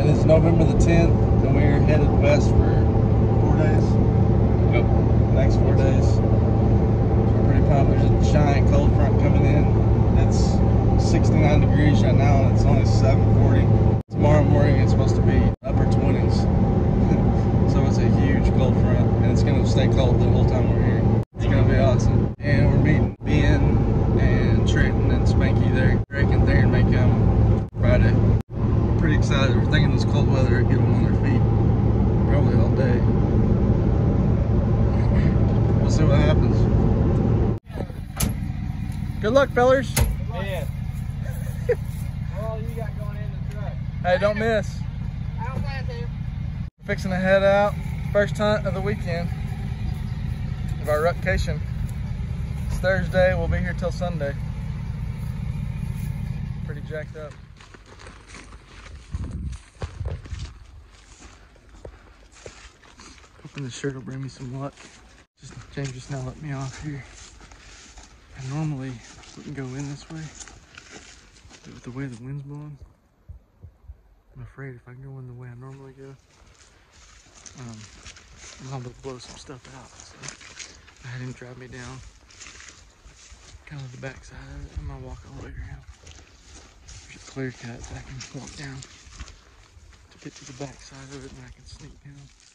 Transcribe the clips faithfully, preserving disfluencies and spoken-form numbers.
is November the tenth, and we are headed west for four days. Yep. Next four days. So we're pretty pumped. There's a giant cold front coming in. It's sixty-nine degrees right now, and it's only seven forty. Tomorrow morning it's supposed to be upper twenties. So it's a huge cold front, and it's going to stay cold the whole time we're here. It's going to be awesome. And we're meeting Ben and Trenton and Spanky there. Drake and Theron may come Friday. We're pretty excited. We're thinking this cold weather will get them on their feet probably all day. We'll see what happens. Good luck, fellers. Yeah. What all you got going in the truck? Hey, don't miss. I don't plan to. Fixing to head out. First hunt of the weekend of our rutcation. It's Thursday. We'll be here till Sunday. Pretty jacked up. Hoping this shirt will bring me some luck. Just James just now let me off here. I normally wouldn't go in this way, but with the way the wind's blowing, I'm afraid if I go in the way I normally go, um, I'm liable to blow some stuff out. So I had him drive me down kind of the back side of it. I'm gonna walk all the way around. There's a clear cut that I can walk down to get to the back side of it, and I can sneak down.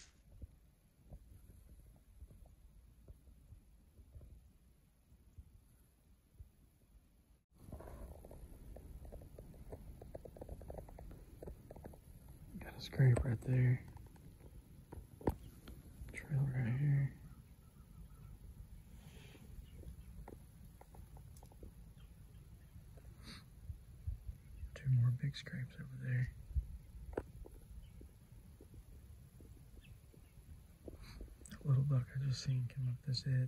Got a scrape right there. Trail right here. Two more big scrapes over there. That little buck I just seen come up this edge.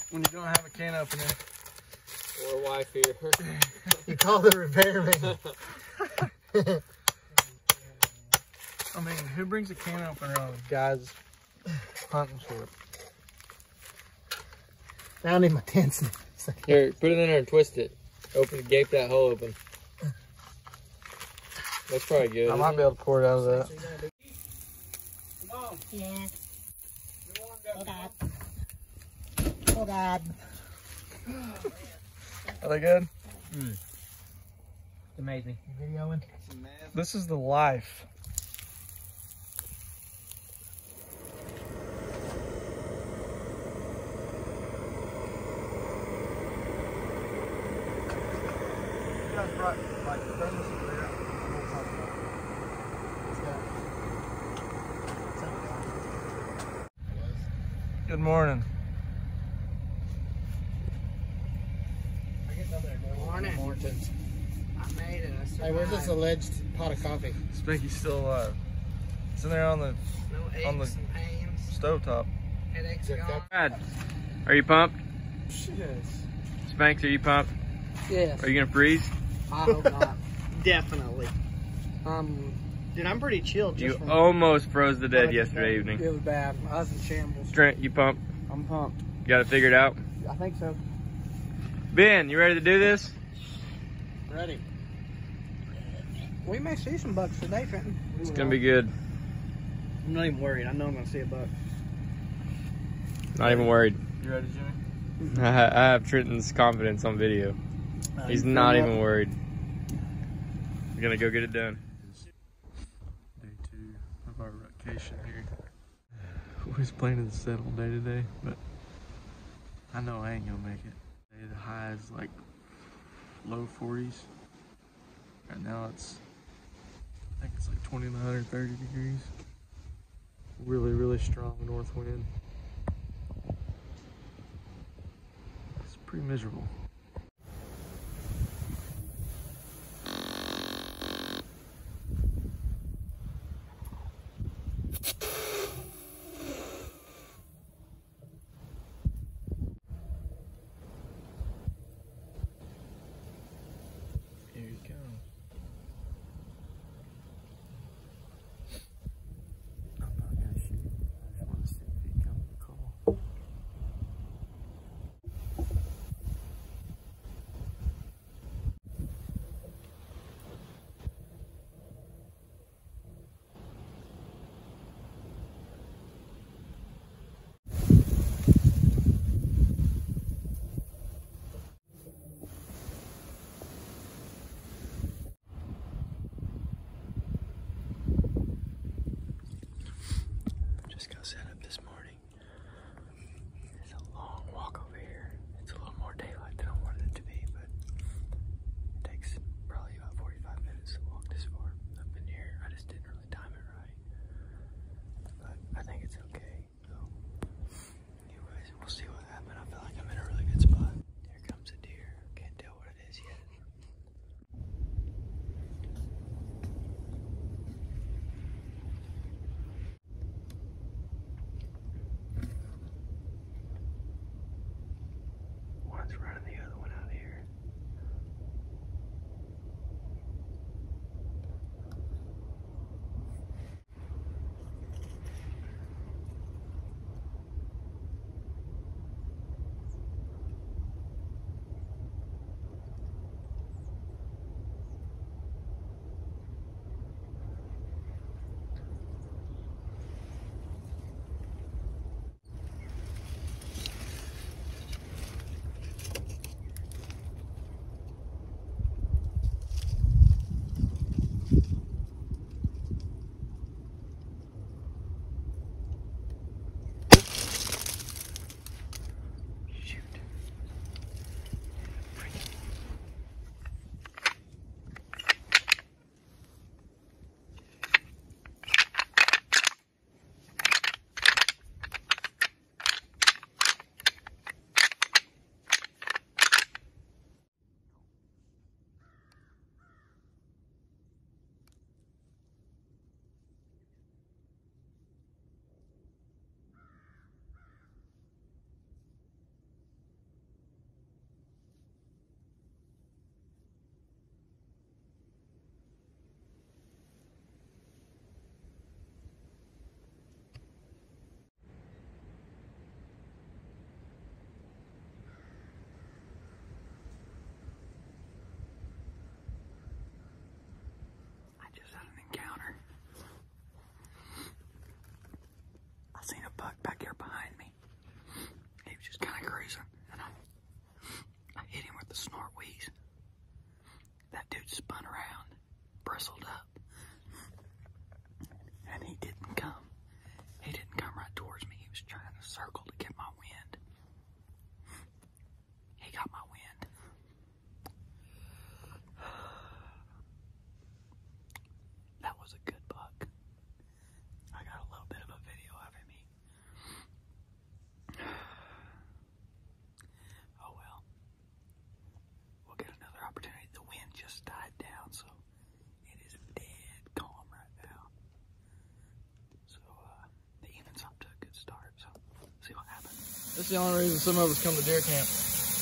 when you don't have a can opener. Or a wife here. You call the repairman. I mean, who brings a can opener on guys hunting trip? Found in my tents. Here, put it in there and twist it. Open, gape that hole open. That's probably good. I might be able to pour it out of that. Come on. Yeah. Oh God. Oh God. Are they good? Mm. Amazing. You videoing? This is the life. You guys brought like thermos over there. Good morning. Morning. Morton. I made it. I hey, where's this alleged pot of coffee? Spanky's still alive. It's in there on the No aches on the and pains. stovetop. Headaches are gone. Brad, are you pumped? Yes. Spanks, are you pumped? Yes. Are you gonna freeze? I hope not. Definitely. Um, dude, I'm pretty chill. Just You from almost froze to death yesterday evening. It was bad. I was in shambles. Trent, you pumped? I'm pumped. You got it figured out? I think so. Ben, you ready to do this? Ready. We may see some bucks today, Fenton. It's gonna be good. I'm not even worried. I know I'm gonna see a buck. Not even worried. You ready, Jimmy? I ha- I have Trenton's confidence on video. Uh, He's you not feel even what? worried. We're gonna go get it done. Day two of our rutcation here. Always planning to settle day to day, but I know I ain't gonna make it. The high is like low forties. Right now it's, I think it's like twenty-nine or thirty degrees. Really, really strong north wind. It's pretty miserable. Here he comes. I'm not gonna shoot him. I just want to see if he comes to the call. the snort wheeze. That dude spun around, bristled up, and he didn't come. He didn't come right towards me. He was trying to circle to get my wind. He got my wind. That was a good buck. I got a little bit of a video of him. He... Oh well. We'll get another opportunity. The wind just died down, so it is dead calm right now. So uh, the evening's up to a good start, so see what happens. That's the only reason some of us come to deer camp.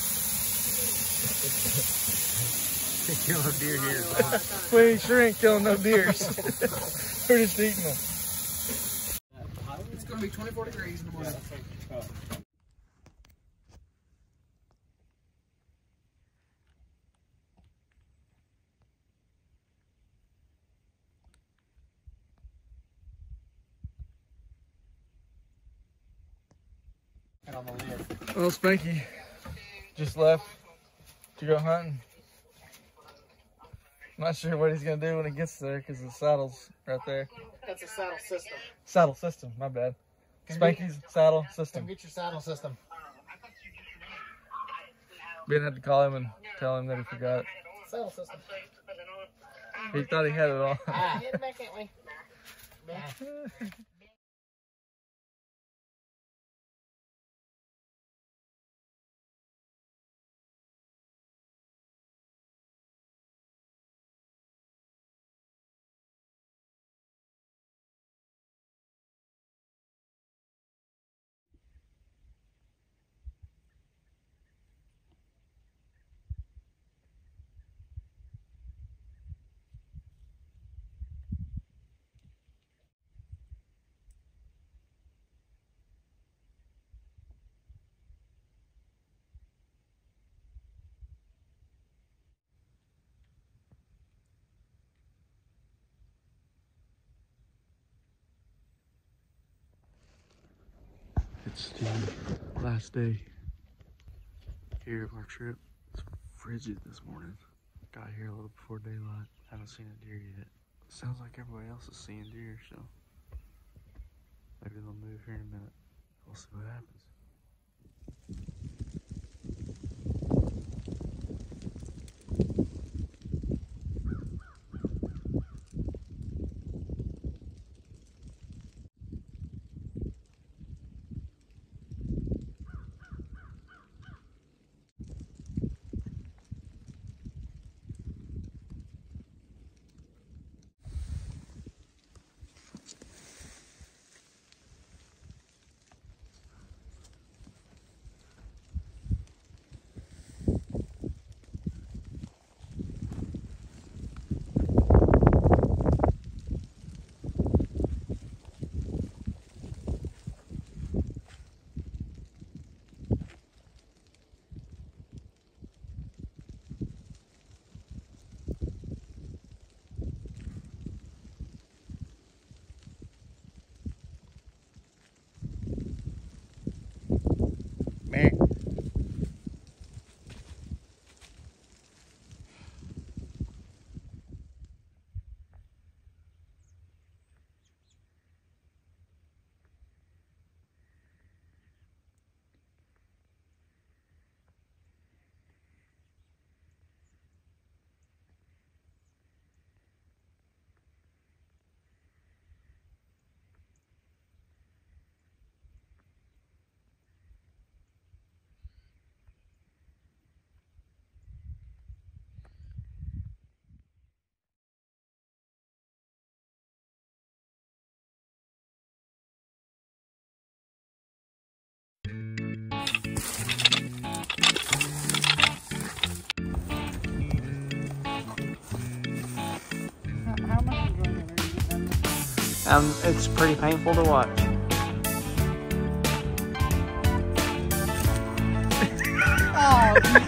Killing deer here. We sure ain't killing no deers. We're just eating them. It's going to be twenty-four degrees in the morning. And on the lid. Well, Spanky just left to go hunting. Not sure what he's gonna do when he gets there because the saddle's right there. That's a saddle system. Saddle system, my bad. Come Spanky's get, saddle Come system. get your saddle system. Ben had to call him and tell him that he forgot it. Saddle system. He thought he had it all. Ah. Get back that way. Ah. It's the last day here of our trip. It's frigid this morning. Got here a little before daylight. Haven't seen a deer yet. Sounds like everybody else is seeing deer, so maybe they'll move here in a minute. We'll see what happens. Um, it's pretty painful to watch. Oh,